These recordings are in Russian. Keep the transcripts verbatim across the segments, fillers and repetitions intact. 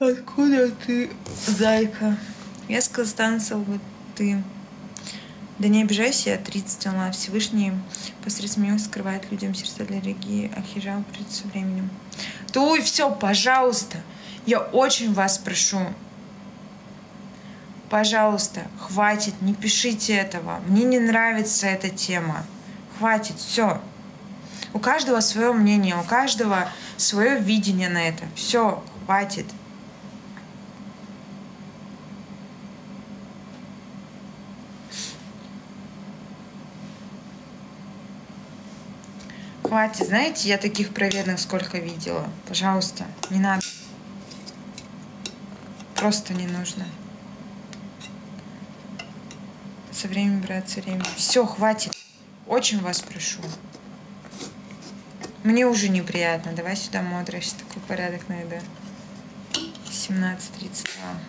Откуда ты, зайка? Я с Казахстана, ты. Да не обижайся, я тридцать, Allah. Всевышний посредством него скрывает людям сердца для религии, а хиджаб придет со временем. Туй, все, пожалуйста. Я очень вас прошу. Пожалуйста, хватит, не пишите этого. Мне не нравится эта тема. Хватит, все. У каждого свое мнение, у каждого свое видение на это. Все, хватит. Хватит, знаете, я таких проверенных сколько видела. Пожалуйста, не надо. Просто не нужно. Со временем, брат, со временем. Все, хватит. Очень вас прошу. Мне уже неприятно. Давай сюда модро. Сейчас такой порядок найду. семнадцать тридцать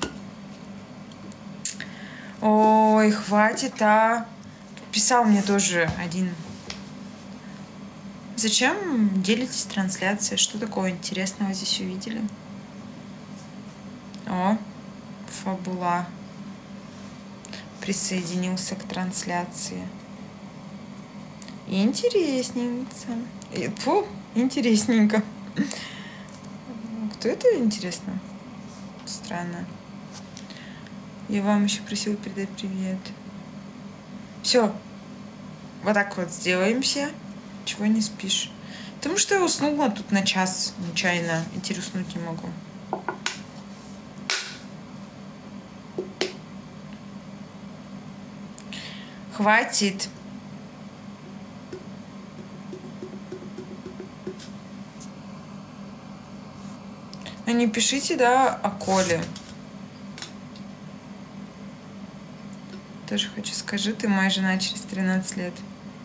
два. Ой, хватит, а. Писал мне тоже один. Зачем делитесь трансляцией? Что такого интересного здесь увидели? О, Фабула присоединился к трансляции. Интересненько. Фу, интересненько. Кто это, интересно? Странно. Я вам еще просила передать привет. Все. Вот так вот сделаем все. Чего не спишь? Потому что я уснула тут на час нечаянно. И теперь уснуть не могу. Хватит. Ну не пишите, да, о Коле. Тоже хочу, скажи, ты моя жена через тринадцать лет.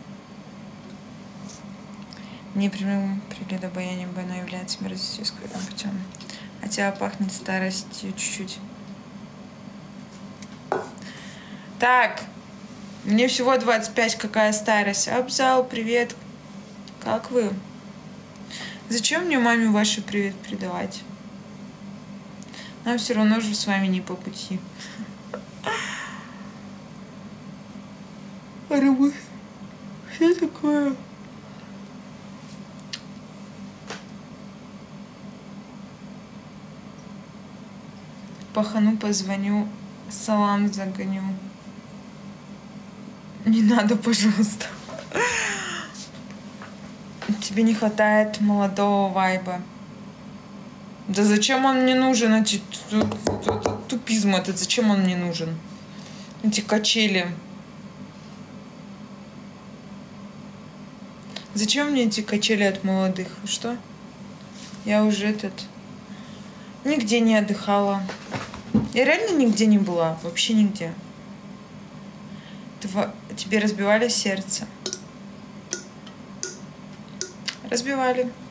Не прямым привлечет обаянием, бы она является мерзостью скрытым путем. А тебя пахнет старостью чуть-чуть. Так, мне всего двадцать пять, какая старость? Абзал, привет. Как вы? Зачем мне маме ваши привет передавать? Нам все равно же с вами не по пути. Что такое? Пахану позвоню, салам загоню. Не надо, пожалуйста. Тебе не хватает молодого вайба. Да зачем он мне нужен? Эти тупизм этот, зачем он мне нужен? Эти качели. Зачем мне эти качели от молодых? Что? Я уже этот... Нигде не отдыхала. Я реально нигде не была. Вообще нигде. Тво... Тебе разбивали сердце? Разбивали.